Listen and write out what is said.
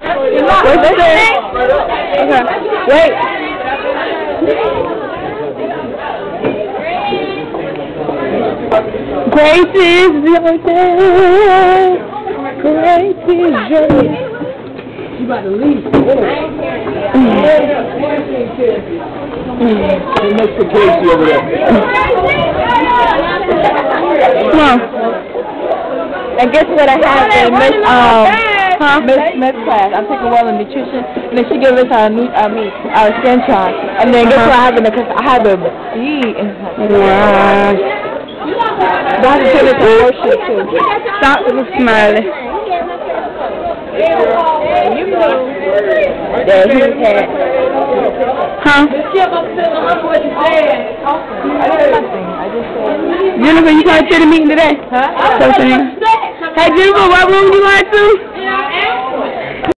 What's that? Okay. Wait. Grace is your day. Grace is your day. You about to leave. Hey, Mr. Casey over there. Come on. And guess what I have in Miss Miss class? I'm taking well in nutrition, and then she gave us our skin chart. And then guess what I have in the class? I have a B in her. Wow. I have to turn it to worship too. Stop smiling. You know that he had. Huh? Jenniffer, you going to the meeting today? Huh? Hey, Jenniffer, what room you going to?